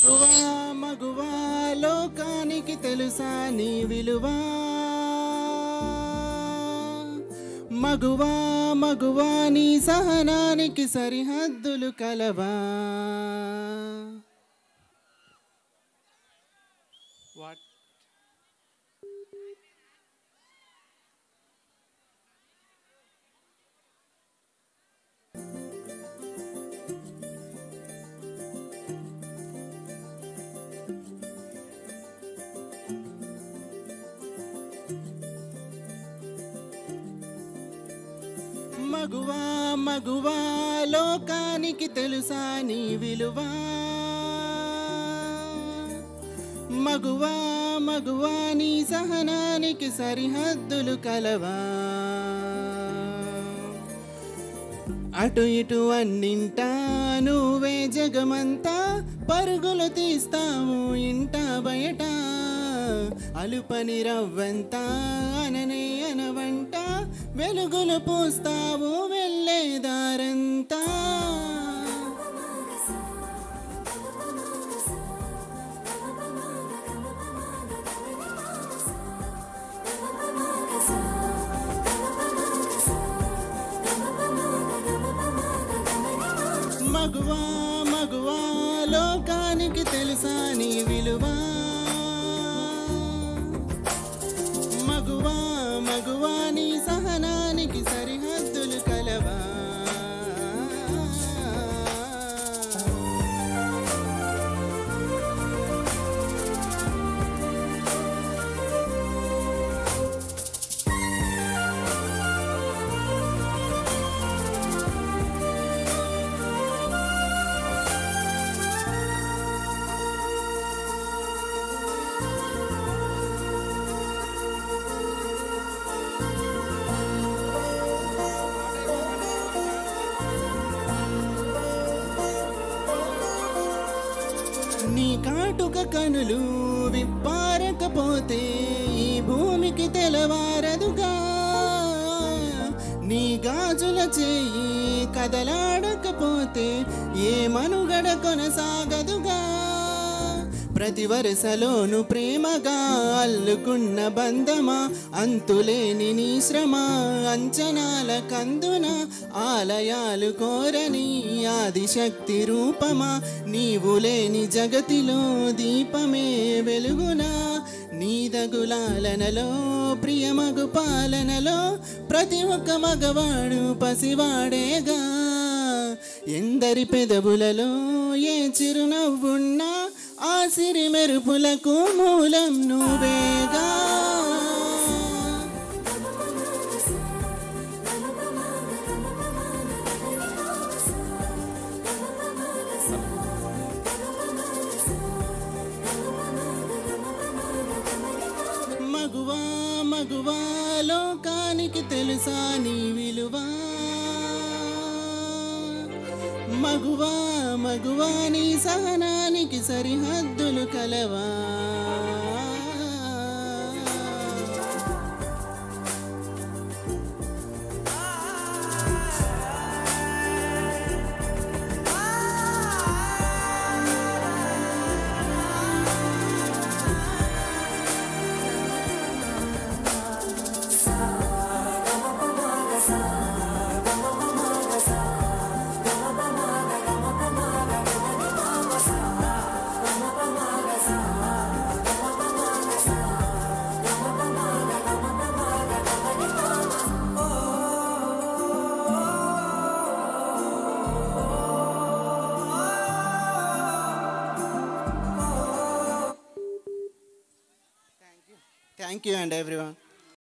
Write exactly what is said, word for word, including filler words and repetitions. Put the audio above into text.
మగువా మగువా లోకానికి తెలుసా నీ విలువా మగువా మగువా నీ సహనానికి సరిహద్దులు కలవా వాట్ మగువా మగువా లోకానికి తెలుసా నీ విలువా మగువా మగువా నీ సహనానికి సరిహద్దులు కలవా అటు ఇటు అన్నింటా నువ్వే జగమంతా పరుగులు తీస్తావు ఇంట బయట అలుపని రవ్వంతా అననే అనవంట వెలుగులు పూస్తావు వెళ్ళేదారంతా మగువా మగువా లోకానికి తెలుసా నీ విలువా మగువా మగువా నీ సహనానికి సరిహద్దులు కలవా నీ కాటుక కనులు విప్పారకపోతే ఈ భూమికి తెలవారదుగా నీ గాజుల చేయి కదలాడకపోతే ఏ మనుగడ కొనసాగదుగా ప్రతి వరసలోను ప్రేమగా అల్లుకున్న బంధమా అంతులేని నీ శ్రమ అంచనాల కందున ఆలయాలు కోరని ఆదిశక్తి రూపమా నీవు లేని జగతిలో దీపమే వెలుగునా నీదగులాలనలో ప్రియమగు పాలనలో ప్రతి ఒక్క మగవాడు పసివాడేగా ఎందరి పెదవులలో ఏ చిరునవ్వున్నా ఆ సిరి మెరుపులకు మూలం నువ్వేగా మగువా మగువా లోకానికి తెలుసా నీ విలువా మగువా మగువా నీ సహనానికి సరిహద్దులు కలవా Thank you and everyone.